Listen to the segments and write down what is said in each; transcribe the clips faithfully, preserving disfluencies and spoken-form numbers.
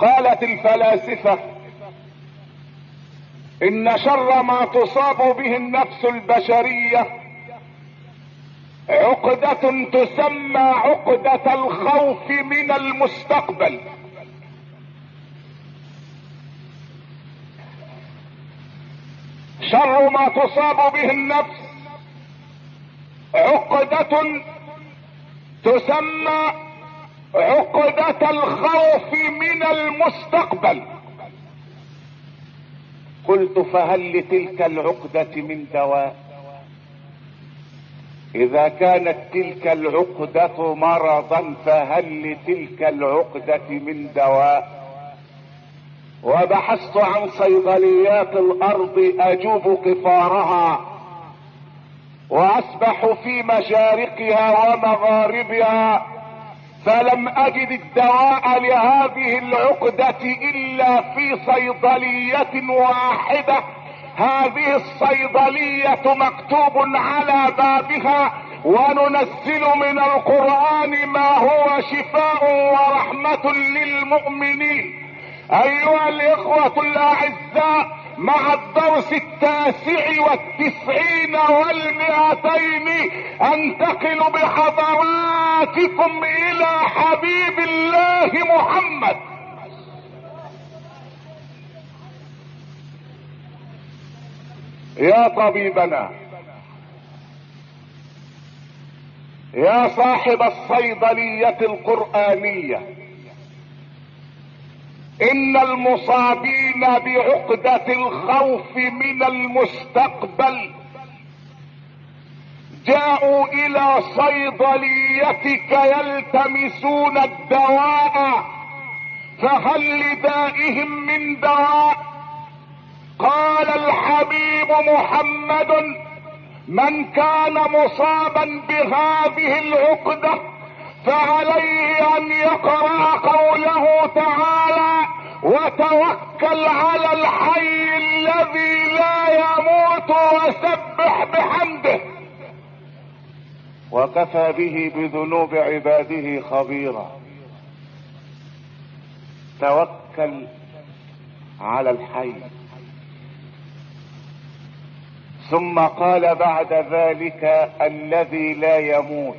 قالت الفلاسفة ان شر ما تصاب به النفس البشرية عقدة تسمى عقدة الخوف من المستقبل. شر ما تصاب به النفس عقدة تسمى عقدة الخوف من المستقبل. قلت فهل لتلك العقدة من دواء؟ اذا كانت تلك العقدة مرضا فهل لتلك العقدة من دواء؟ وبحثت عن صيدليات الارض اجوب قفارها واسبح في مشارقها ومغاربها، فلم اجد الدواء لهذه العقدة الا في صيدلية واحدة. هذه الصيدلية مكتوب على بابها وننزل من القرآن ما هو شفاء ورحمة للمؤمنين. ايها الاخوة الاعزاء، مع الدرس التاسع والتسعين والمئتين انتقل بحضراتكم الى حبيب الله محمد. يا طبيبنا، يا صاحب الصيدلية القرآنية، ان المصابين بعقدة الخوف من المستقبل جاءوا الى صيدليتك يلتمسون الدواء، فهل لدائهم من دواء؟ قال الحبيب محمد: من كان مصابا بهذه العقدة فعليه ان يقرأ قوله تعالى: وتوكل على الحي الذي لا يموت وسبح بحمده وكفى به بذنوب عباده خبيرا. توكل على الحي. ثم قال بعد ذلك: الذي لا يموت.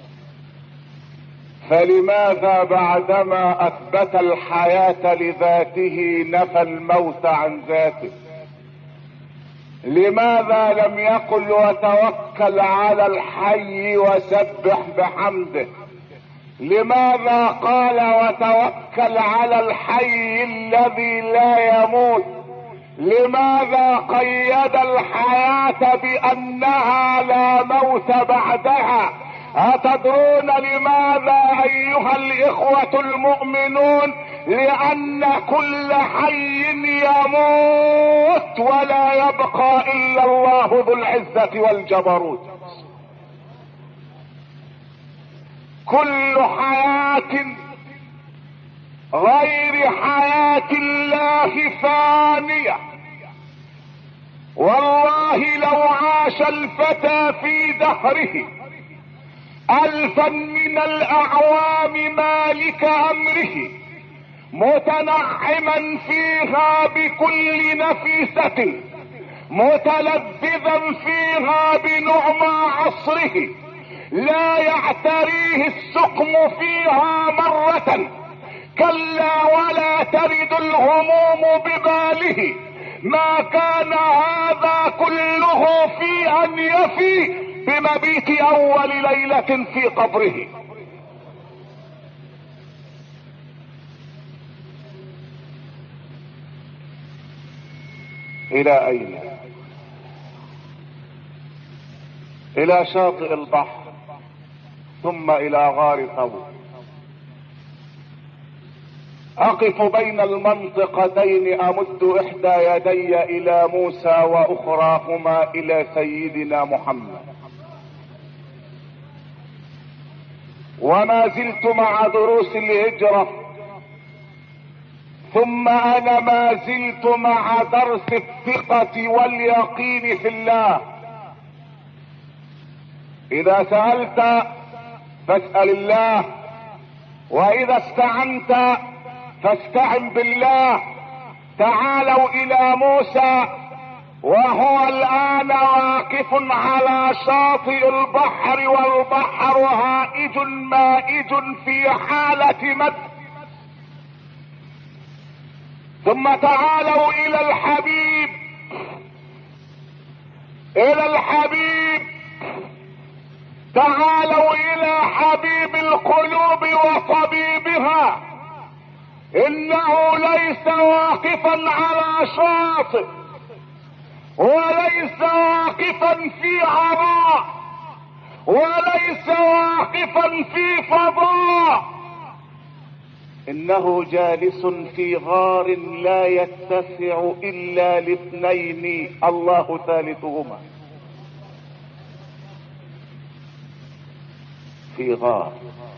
فلماذا بعدما اثبت الحياة لذاته نفى الموت عن ذاته؟ لماذا لم يقل وتوكل على الحي وسبح بحمده؟ لماذا قال وتوكل على الحي الذي لا يموت؟ لماذا قيد الحياة بانها لا موت بعدها؟ أتدرون لماذا ايها الاخوة المؤمنون؟ لان كل حي يموت ولا يبقى الا الله ذو العزة والجبروت. كل حياة غير حياة الله فانية. والله لو عاش الفتى في دهره الفا من الاعوام مالك امره متنعما فيها بكل نفيسة متلذذا فيها بنعمى عصره لا يعتريه السقم فيها مرة، كلا ولا ترد الهموم بباله، ما كان هذا كله في ان يفي بمبيت اول ليلة في قبره. الى اين؟ الى شاطئ البحر ثم الى غار ثور. اقف بين المنطقتين امد احدى يدي الى موسى واخراهما الى سيدنا محمد، وما زلت مع دروس الهجرة، ثم انا ما زلت مع درس الثقة واليقين في الله. اذا سألت فاسأل الله، واذا استعنت فاستعن بالله. تعالوا الى موسى وهو الان واقف على شاطئ البحر والبحر هائج مائج في حالة مد. ثم تعالوا الى الحبيب، الى الحبيب، تعالوا الى حبيب القلوب وطبيبها. انه ليس واقفا على شاطئ وليس واقفا في عراء وليس واقفا في فضاء، انه جالس في غار لا يتسع الا لاثنين الله ثالثهما. في غار،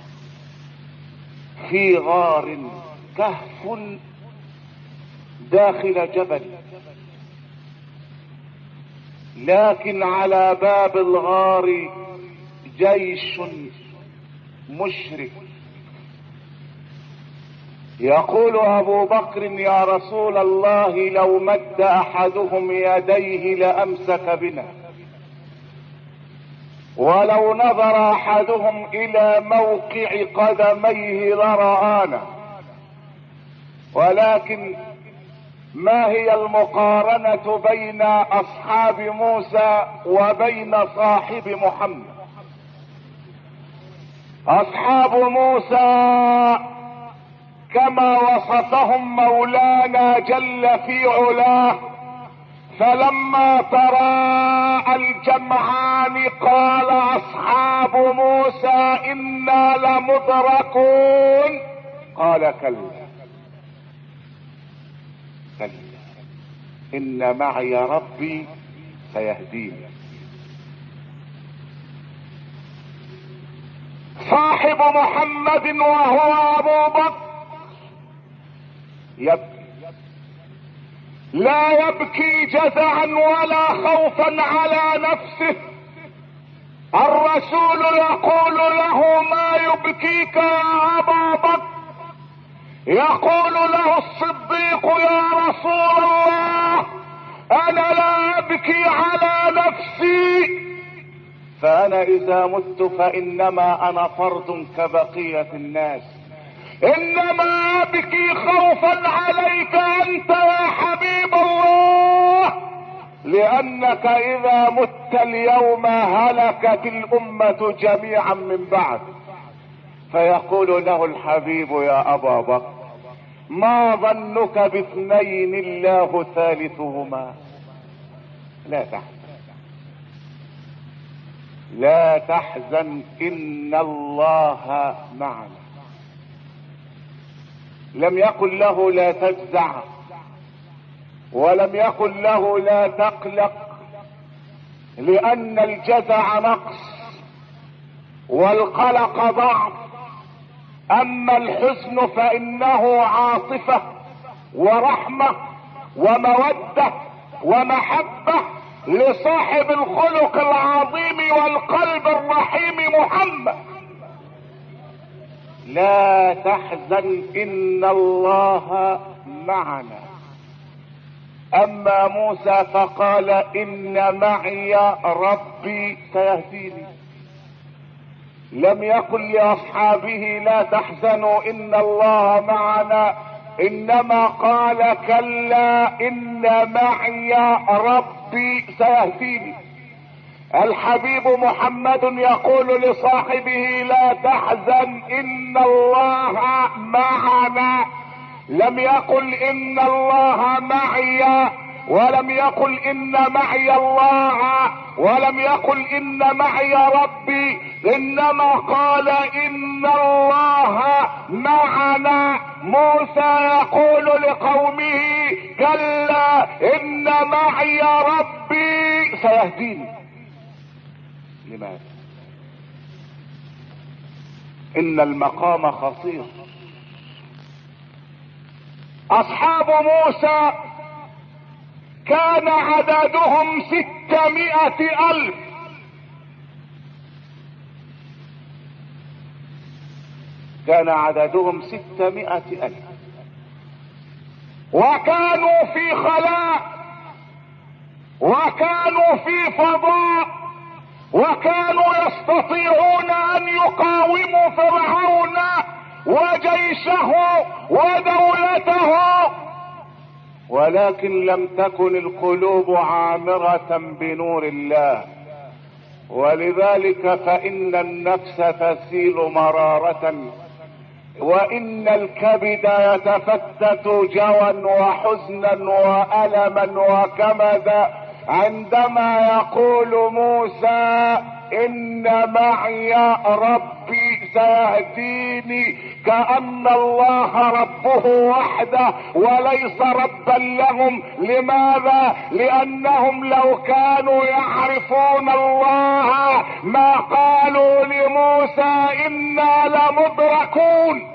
في غار كهف داخل جبل، لكن على باب الغار جيش مشرك. يقول ابو بكر يا رسول الله لو مد احدهم يديه لامسك بنا، ولو نظر احدهم الى موقع قدميه لرآنا. ولكن ما هي المقارنة بين اصحاب موسى وبين صاحب محمد؟ اصحاب موسى كما وصفهم مولانا جل في علاه، فلما تراءى الجمعان قال اصحاب موسى انا لمدركون. قال كلا كلا ان معي ربي سيهديني. صاحب محمد وهو ابو بكر يبكي، لا يبكي جزعا ولا خوفا على نفسه. الرسول يقول له ما يبكيك يا ابا بكر؟ يقول له الصديق يا رسول الله انا لا ابكي على نفسي، فانا اذا مت فانما انا فرد كبقية الناس، انما ابكي خوفا عليك انت يا حبيب الله، لانك اذا مت اليوم هلكت الامة جميعا من بعد. فيقول له الحبيب يا ابا بكر ما ظنك باثنين الله ثالثهما؟ لا تحزن لا تحزن ان الله معنا. لم يقل له لا تجزع، ولم يقل له لا تقلق، لان الجزع نقص والقلق ضعف. اما الحزن فانه عاطفة ورحمة ومودة ومحبة لصاحب الخلق العظيم والقلب الرحيم محمد. لا تحزن ان الله معنا. اما موسى فقال ان معي ربي سيهديني. لم يقل لاصحابه لا تحزنوا ان الله معنا، انما قال كلا ان معي ربي سيهديني. الحبيب محمد يقول لصاحبه لا تحزن ان الله معنا. لم يقل ان الله معي، ولم يقل ان معي الله، ولم يقل ان معي ربي، انما قال ان الله معنا. موسى يقول لقومه كلا ان معي ربي سيهديني. لماذا؟ ان المقام خطير. اصحاب موسى كان عددهم ستمائة الف، كان عددهم ستمائة الف. وكانوا في خلاء وكانوا في فضاء وكانوا يستطيعون ان يقاوموا فرعون وجيشه ودولته، ولكن لم تكن القلوب عامرة بنور الله. ولذلك فإن النفس تسيل مرارة، وإن الكبد يتفتت جوى وحزنا وألما وكمدا عندما يقول موسى إن معي ربي سيهديني، كأن الله ربه وحده وليس ربا لهم. لماذا؟ لأنهم لو كانوا يعرفون الله ما قالوا لموسى إنا لمدركون.